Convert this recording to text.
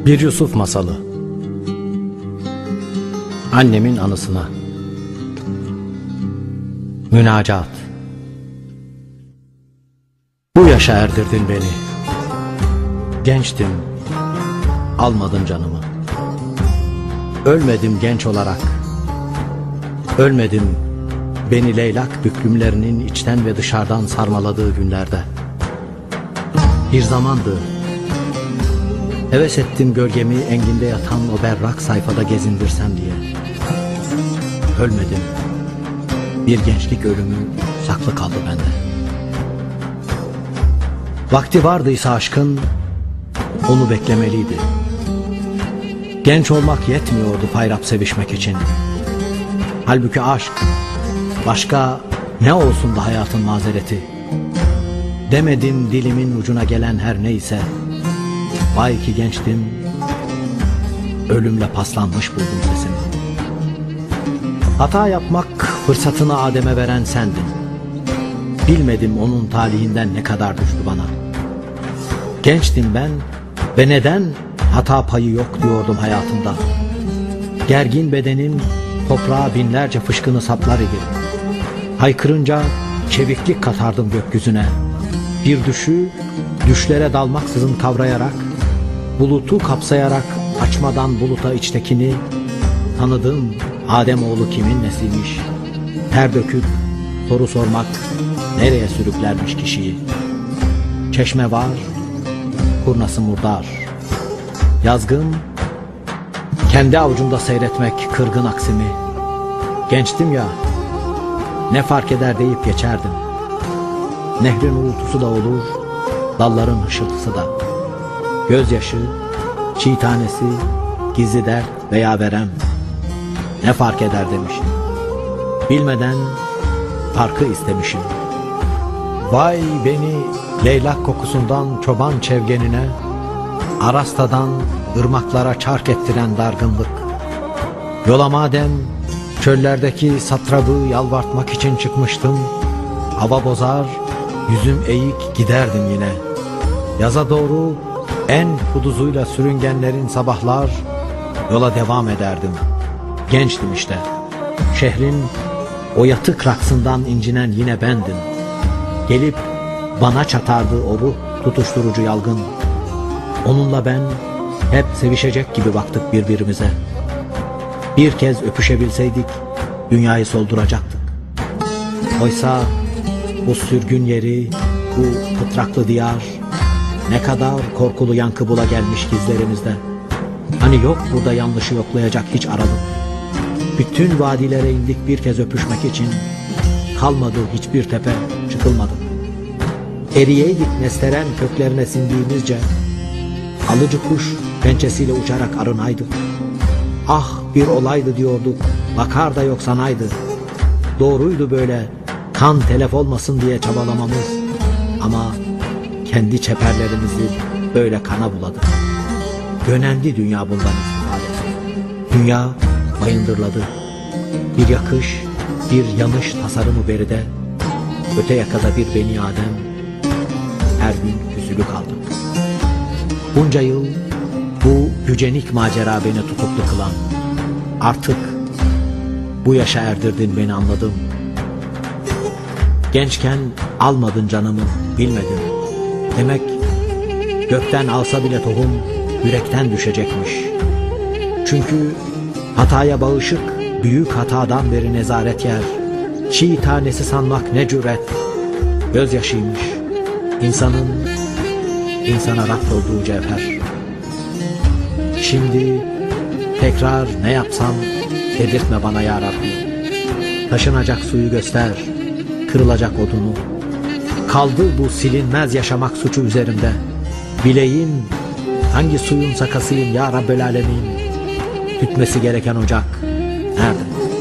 Bir Yusuf Masalı. Annemin anısına. Münacat. Bu yaşa erdirdin beni. Gençtim, almadın canımı. Ölmedim genç olarak. Ölmedim beni leylak büklümlerinin içten ve dışarıdan sarmaladığı günlerde. Bir zamandı. Heves ettim gölgemi enginde yatan o berrak sayfada gezindirsem diye. Ölmedim. Bir gençlik ölümü saklı kaldı bende. Vakti vardıysa aşkın, onu beklemeliydi. Genç olmak yetmiyordu payrap sevişmek için. Halbuki aşk, başka ne olsun da hayatın mazereti. Demedim dilimin ucuna gelen her neyse. Vay ki gençtim, ölümle paslanmış buldum sesimi. Hata yapmak fırsatını Adem'e veren sendin. Bilmedim onun talihinden ne kadar düştü bana. Gençtim ben ve neden hata payı yok diyordum hayatımda. Gergin bedenim toprağa binlerce fışkını saplar idi. Haykırınca çeviklik katardım gökyüzüne. Bir düşü düşlere dalmaksızın kavrayarak, bulutu kapsayarak açmadan buluta içtekini, tanıdığım Ademoğlu kimin nesiymiş, ter döküp soru sormak nereye sürüklermiş kişiyi. Çeşme var, kurnası murdar. Yazgın, kendi avucumda seyretmek kırgın aksimi. Gençtim ya, ne fark eder deyip geçerdim. Nehrin uğultusu da olur, dalların hışırtısı da. Gözyaşı, çiğ tanesi, gizli dert veya verem. Ne fark eder demişim. Bilmeden farkı istemişim. Vay beni leylak kokusundan çoban çevgenine, Arasta'dan ırmaklara çark ettiren dargınlık. Yola madem çöllerdeki satrabı yalvartmak için çıkmıştım, hava bozar, yüzüm eğik giderdim yine. Yaza doğru en kuduzuyla sürüngenlerin sabahlar, yola devam ederdim. Gençtim işte. Şehrin o yatık raksından incinen yine bendim. Gelip bana çatardı o ruh tutuşturucu yalgın. Onunla ben hep sevişecek gibi baktık birbirimize. Bir kez öpüşebilseydik dünyayı solduracaktık. Oysa bu sürgün yeri, bu fıtraklı diyar ne kadar korkulu yankı bula gelmiş gizlerimizde. Hani yok burada yanlışı yoklayacak hiç aralık. Bütün vadilere indik bir kez öpüşmek için. Kalmadı hiçbir tepe, çıkılmadı. Eriyeydik nesteren köklerine sindiğimizce. Alıcı kuş pençesiyle uçarak arınaydı. Ah bir olaydı diyorduk, bakar da yok sanaydı. Doğruydu böyle kan telef olmasın diye çabalamamız. Ama kendi çeperlerimizi böyle kana buladı. Gönendi dünya bundan istifade. Dünya bayındırladı. Bir yakış, bir yanış tasarımı beride. Öte yakada bir beni Adem, her gün küsülü kaldı. Bunca yıl bu yücenik macera beni tutuklu kılan. Artık bu yaşa erdirdin beni anladım. Gençken almadın canımı bilmedim. Demek gökten alsa bile tohum yürekten düşecekmiş. Çünkü hataya bağışık büyük hatadan beri nezaret yer. Çiğ tanesi sanmak ne cüret. Gözyaşıymış insanın insana rapt olduğu cevher. Şimdi tekrar ne yapsam dedirtme bana ya Rabbi. Taşınacak suyu göster, kırılacak odunu. Kaldı bu silinmez yaşamak suçu üzerimde. Bileyim hangi suyun sakasıyım ya Rabbel Alemin. Tütmesi gereken ocak nerede?